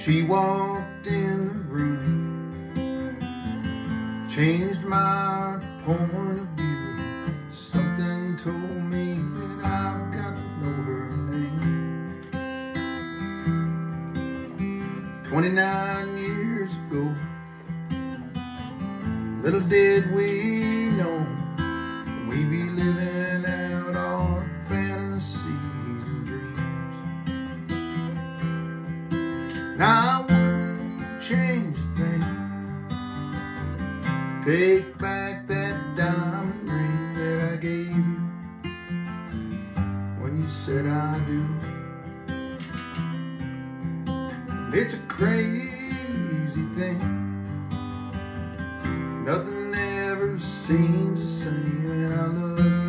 She walked in the room, changed my point of view. Something told me that I've got to know her name. 29 years ago, little did we know we'd be living out our fantasies and dreams. Now I wouldn't change a thing, take back that diamond ring that I gave you when you said I do. And it's a crazy thing, nothing ever seems the same, and I love you.